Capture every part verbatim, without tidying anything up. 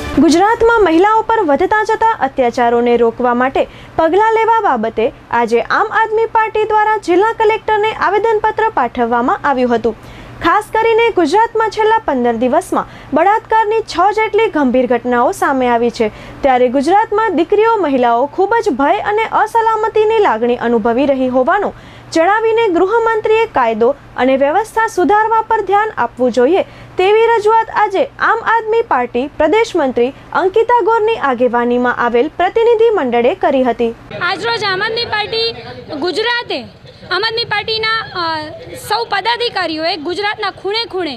ગુજરાતમાં મહિલાઓ પર વધતા જતા અત્યાચારોને રોકવા માટે પગલાં લેવા બાબતે આજે આમ આદમી પાર્ટી દ્વારા જિલ્લા કલેક્ટરને આવેદનપત્ર પાઠવવામાં આવ્યું હતું। ખાસ કરીને ગુજરાતમાં છેલ્લા પંદર દિવસમાં બળાત્કારની છ જેટલી ગંભીર ઘટનાઓ સામે આવી છે, ત્યારે ગુજરાતમાં દીકરીઓ મહિલાઓ ખૂબ જ ભય અને અસલામતીની લાગણી અનુભવી રહી હોવાનું જણાવીને ગૃહમંત્રીએ કાયદો અને વ્યવસ્થા સુધારવા પર ધ્યાન આપવું જોઈએ તેવી રજૂઆત આજે આમ આદમી પાર્ટી પ્રદેશ મંત્રી અંકિતા ગોરની આગેવાનીમાં આવેલ પ્રતિનિધિ મંડળે કરી હતી। આજરોજ આમ આદમી પાર્ટી ગુજરાતે આમ આદમી પાર્ટીના સૌ પદાધિકારીઓએ ગુજરાતના ખૂણે ખૂણે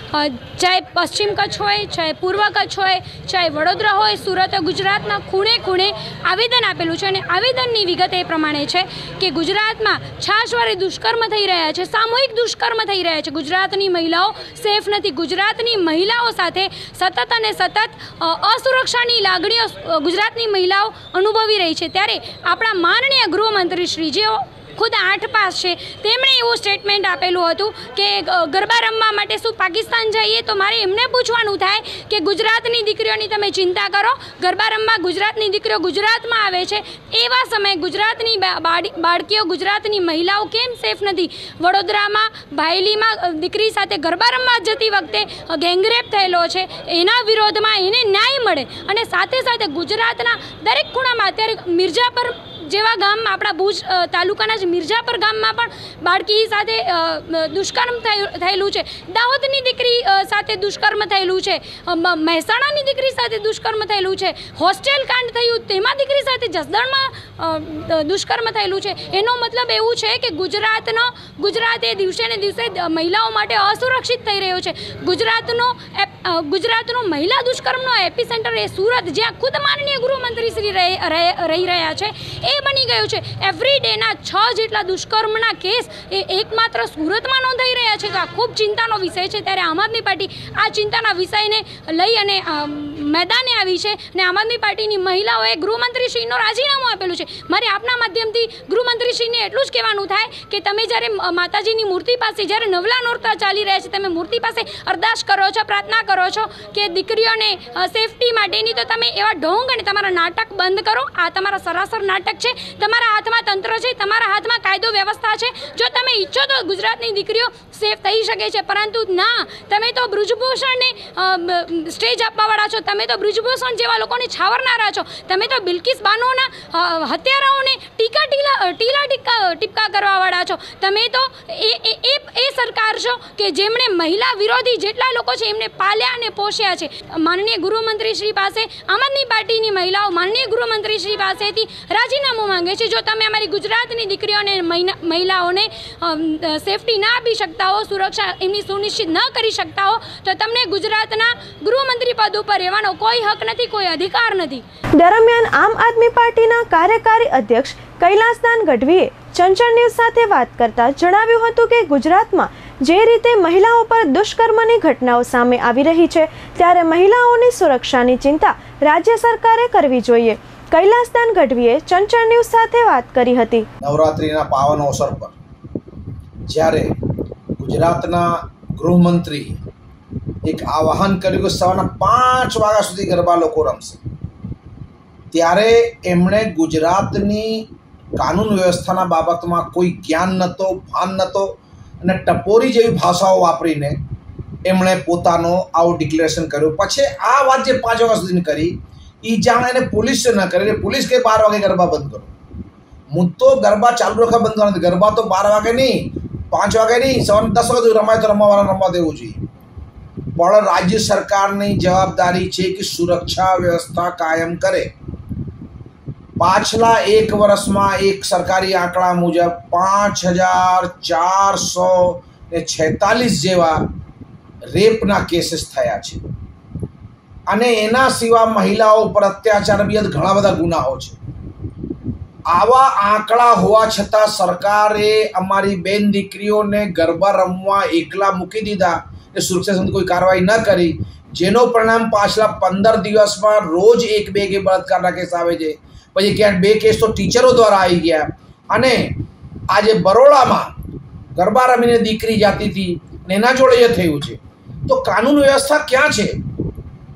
ચાહે પશ્ચિમ કચ્છ હોય, ચાહે પૂર્વ કચ્છ હોય, ચાહે વડોદરા હોય, સુરત હોય, ગુજરાતના ખૂણે ખૂણે આવેદન આપેલું છે અને આવેદનની વિગત એ પ્રમાણે છે કે ગુજરાતમાં છાશવારે દુષ્કર્મ થઈ રહ્યા છે, સામૂહિક દુષ્કર્મ થઈ રહ્યા છે। ગુજરાતની મહિલાઓ સેફ નથી। ગુજરાતની મહિલાઓ સાથે સતત અને સતત અસુરક્ષાની લાગણીઓ ગુજરાતની મહિલાઓ અનુભવી રહી છે, ત્યારે આપણા માનનીય ગૃહમંત્રી શ્રી જેઓ ખુદ આઠ પાસ છે તેમણે એવું સ્ટેટમેન્ટ આપેલું હતું કે ગરબા રમવા માટે શું પાકિસ્તાન જઈએ? તો મારે એમને પૂછવાનું થાય કે ગુજરાતની દીકરીઓની તમે ચિંતા કરો, ગરબા રમવા ગુજરાતની દીકરીઓ ગુજરાતમાં આવે છે, એવા સમયે ગુજરાતની બાળકીઓ, ગુજરાતની મહિલાઓ કેમ સેફ નથી? વડોદરામાં ભાયલીમાં દીકરી સાથે ગરબા રમવા જતી વખતે ગેંગરેપ થયેલો છે, એના વિરોધમાં એને ન્યાય મળે અને સાથે સાથે ગુજરાતના દરેક ખૂણામાં અત્યારે મિર્જાપર જેવા ગામમાં, આપણા ભુજ તાલુકાના જ મિર્જાપર ગામમાં પણ બાળકી સાથે દુષ્કર્મ થયેલું છે, દાહોદની દીકરી સાથે દુષ્કર્મ થયેલું છે, મહેસાણાની દીકરી સાથે દુષ્કર્મ થયેલું છે, હોસ્ટેલ કાંડ થયું તેમાં દીકરી સાથે જસદણમાં દુષ્કર્મ થયેલું છે। એનો મતલબ એવું છે કે ગુજરાતનો ગુજરાત એ દિવસે ને દિવસે મહિલાઓ માટે અસુરક્ષિત થઈ રહ્યો છે। ગુજરાતનો ગુજરાતનો મહિલા દુષ્કર્મનો એપિસેન્ટર એ સુરત, જ્યાં ખુદ માનનીય ગૃહમંત્રી શ્રી રહી રહ્યા છે, એ બની ગયું છે। એવરી ડેના છ જેટલા દુષ્કર્મના કેસ એ એકમાત્ર સુરતમાં નોંધાઈ રહ્યા છે, તો આ ખૂબ ચિંતાનો વિષય છે। ત્યારે આમ આદમી પાર્ટી આ ચિંતાના વિષયને લઈ અને મેદાને આવી છે અને આમ આદમી પાર્ટીની મહિલાઓએ ગૃહમંત્રીશ્રીનો રાજીનામું આપેલું છે। મારે આપના માધ્યમથી ગૃહમંત્રીશ્રીને એટલું જ કહેવાનું થાય કે તમે જ્યારે માતાજીની મૂર્તિ પાસે, જ્યારે નવલા નોરતા ચાલી રહ્યા છે, તમે મૂર્તિ પાસે અરદાસ કરો છો, પ્રાર્થના કરો છો કે દીકરીઓને સેફટી માટેની, તો તમે એવા ઢોંગ અને તમારા નાટક બંધ કરો। આ તમારા સરાસર નાટક છે। તમારા હાથમાં તંત્ર છે, તમારા હાથમાં કાયદો વ્યવસ્થા છે। જો તમે ઈચ્છો તો ગુજરાતની દીકરીઓ સેફ થઈ શકે છે, પરંતુ ના, તમે તો બ્રિજભૂષણને સ્ટેજ આપવાવાળા છો, તમે તો બ્રિજભૂષણ જેવા લોકોને છાવરનારા છો, તમે તો બિલ્કિસ બાનોના હત્યારાઓને ટીકા ટીલા ટીલા ટીકા ટીપકા કરવાવાળા છો, તમે તો એ એ એ સરકાર છો કે જેમણે મહિલા વિરોધી જેટલા લોકો છે એમને પાલ્યા અને પોષ્યા છે। માનનીય ગૃહમંત્રી શ્રી પાસે આમ આદમી પાર્ટીની મહિલાઓ માનનીય ગૃહમંત્રી શ્રી પાસેથી રાજીનામું માંગે છે। જો તમે અમારી ગુજરાતની દીકરીઓને મહિલાઓને સેફટી ના આપી શકતા હો, સુરક્ષા એમની સુનિશ્ચિત ન કરી શકતા હો, તો તમને ગુજરાતના ગૃહમંત્રી પદ ઉપર રહેવાનો કોઈ હક નથી, કોઈ અધિકાર નથી। દરમિયાન આમ આદમી પાર્ટીના કાર્યકારી અધ્યક્ષ કૈલાસદાન ગઢવીએ ચંચળ ન્યૂઝ સાથે વાત કરતા જણાવ્યું હતું કે ગુજરાતમાં જે રીતે મહિલાઓ પર દુષ્કર્મની ઘટનાઓ સામે આવી રહી છે, ત્યારે મહિલાઓની સુરક્ષાની ચિંતા રાજ્ય સરકારે કરવી જોઈએ। કૈલાસદાન ગઢવીએ ચંચળ ન્યૂઝ સાથે વાત કરી હતી। નવરાત્રિના પાવન અવસર પર જ્યારે ગુજરાતના ગૃહમંત્રી એક આહ્વાન કર્યું કે સવારના પાંચ વાગ્યા સુધી ગરબા લોકો રમશે, ત્યારે એમણે ગુજરાતની કાનૂન વ્યવસ્થાના બાબતમાં કોઈ જ્ઞાન નહોતો, ભાન નહોતો અને ટપોરી જેવી ભાષાઓ વાપરીને એમણે પોતાનો આવું ડિક્લેરેશન કર્યું। પછી આ વાત જે પાંચ વાગ્યા સુધીની કરી એ જાણે એને પોલીસ ન કરે, પોલીસ કે બાર વાગે ગરબા બંધ કરો। હું તો ગરબા ચાલુ રખા બંધ કરવાના, ગરબા તો બાર વાગે નહીં, પાંચ વાગે નહીં, સવારે દસ વાગે રમાય તો રમવાવાળા રમવા દેવું જોઈએ। પણ રાજ્ય સરકારની જવાબદારી છે કે સુરક્ષા વ્યવસ્થા કાયમ કરે। પાછલા એક વર્ષમાં એક સરકારી આંકડા મુજબ પાંચ હજાર ચારસો ને છેતાલીસ જેવા રેપના કેસીસ થયા છે અને એના સિવાય મહિલાઓ પર અત્યાચાર બી ઘણા બધા ગુનાઓ છે। આવા આંકડા હોવા છતાં સરકારે અમારી બેન દીકરીઓને ગરબા રમવા એકલા મૂકી દીધા, એ સુરક્ષા સંબંધી કોઈ કાર્યવાહી ન કરી, જેનો પરિણામ પાછલા પંદર દિવસમાં રોજ એક બે કે બળાત્કારના કેસ આવે છે। પછી ક્યાંક બે કેસ તો ટીચરો દ્વારા આવી ગયા અને આજે બરોડામાં ગરબા રમીને દીકરી જાતી હતી ને એના જોડે એ થયું છે। તો કાનૂન વ્યવસ્થા ક્યાં છે?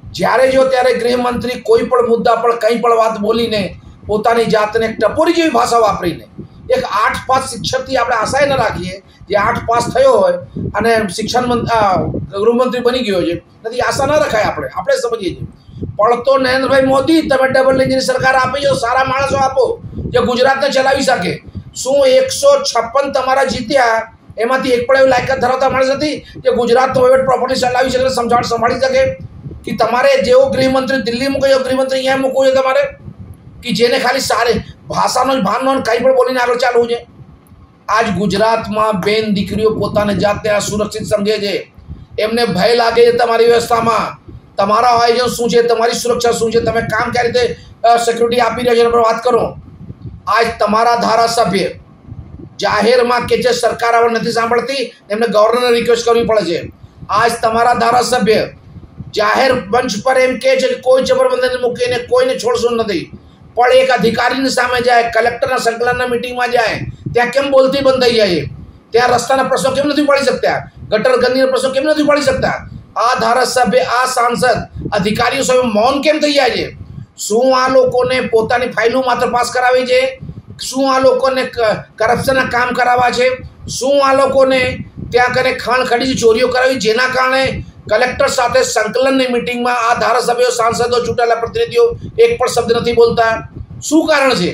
જ્યારે જો ત્યારે ગૃહમંત્રી કોઈ પણ મુદ્દા પર કંઈ પણ વાત બોલીને પોતાની જાતને ટપોરી જેવી ભાષા વાપરીને એક આઠ પાસ શિક્ષકથી આપણે આશાએ ન રાખીએ જે આઠ પાસ થયો હોય અને શિક્ષણ ગૃહમંત્રી બની ગયો છે નથી આશા ન રખાય આપણે આપણે સમજીએ છીએ પણ તો નરેન્દ્રભાઈ મોદી તમે ડબલ એન્જિન સરકાર આપી જો સારા માણસો આપો જે ગુજરાતને ચલાવી શકે શું એકસો છપ્પન તમારા જીત્યા એમાંથી એક પણ એવું લાયકાત ધરાવતા માણસ નથી જે ગુજરાતનો વહીવટ પ્રોપરલી ચલાવી શકે સમજાવટ સંભાળી શકે કે તમારે જેવો ગૃહમંત્રી દિલ્હી મૂકો એવો ગૃહમંત્રી અહીંયા મૂકવો છે તમારે કે જેને ખાલી સારી ભાષાનો જ ભાન ન કંઈ પણ બોલીને આગળ ચાલવું છે આજ ગુજરાતમાં બેન દીકરીઓ પોતાની જાતને અસુરક્ષિત સમજે છે એમને ભય લાગે છે તમારી વ્યવસ્થામાં તમારા આયોજન શું છે તમારી સુરક્ષા શું છે તમે કામ કઈ રીતે સિક્યુરિટી આપી રહ્યા છો એના પર વાત કરો આજ તમારા ધારાસભ્ય જાહેરમાં કે જે સરકાર હવે નથી સાંભળતી એમને ગવર્નરને રિક્વેસ્ટ કરવી પડે છે આજ તમારા ધારાસભ્ય જાહેર મંચ પર એમ કહે છે કે કોઈ જબરબંધીને મૂકીને કોઈને છોડશું નથી પણ એક અધિકારીની સામે જાય કલેક્ટરના સંકલનના મિટિંગમાં જાય ત્યાં કેમ બોલતી બંધ થઈ જાય ત્યાં રસ્તાના પ્રશ્નો કેમ નથી ઉપાડી શકતા ગટર ગંદકીના પ્રશ્નો કેમ નથી ઉપાડી શકતા આ ધારાસભ્ય આ સાંસદ અધિકારીઓ સામે મૌન કેમ થઈ જાય છે શું આ લોકોને પોતાની ફાઇલો માત્ર પાસ કરાવી છે શું આ લોકોને કરપ્શનના કામ કરાવવા છે શું આ લોકોને ત્યાં કરે ખાણ ખડીની ચોરીઓ કરાવી જેના કારણે કલેક્ટર સાથે સંકલનની મિટિંગમાં આ ધારાસભ્યો સાંસદો ચૂંટાયેલા પ્રતિનિધિઓ એક પણ શબ્દ નથી બોલતા શું કારણ છે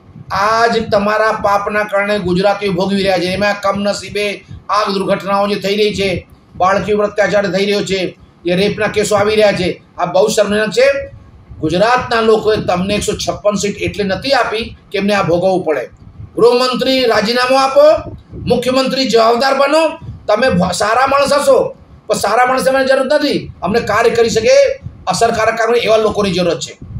આજ તમારા પાપના કારણે ગુજરાતીઓ ભોગવી રહ્યા છે એમાં કમનસીબે આગ દુર્ઘટનાઓ જે થઈ રહી છે બાળકીઓ પર અત્યાચાર થઈ રહ્યો છે એ રેપના કેસો આવી રહ્યા છે આ બહુ શર્મજનક છે ગુજરાતના લોકોએ તમને એકસો છપ્પન સીટ એટલે નથી આપી કે એમને આ ભોગવવું પડે ગૃહમંત્રી રાજીનામું આપો મુખ્યમંત્રી જવાબદાર બનો તમે સારા માણસ હશો પણ સારા માણસ તમારી જરૂર નથી અમને કાર્ય કરી શકે અસરકારક કામ એવા લોકોની જરૂરત છે